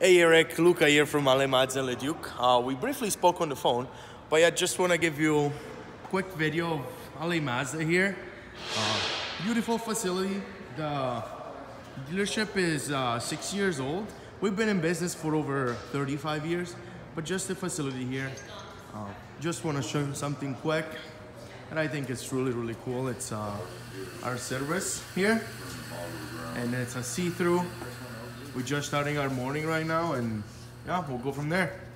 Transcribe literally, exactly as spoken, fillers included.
Hey Eric, Luca here from L A Mazda Le Duke. Uh, we briefly spoke on the phone, but I just want to give you a quick video of L A Mazda here. Uh, beautiful facility. The dealership is uh, six years old. We've been in business for over thirty-five years, but just the facility here. Uh, just want to show you something quick, and I think it's really, really cool. It's uh, our service here, and it's a see-through. We're just starting our morning right now, and yeah, we'll go from there.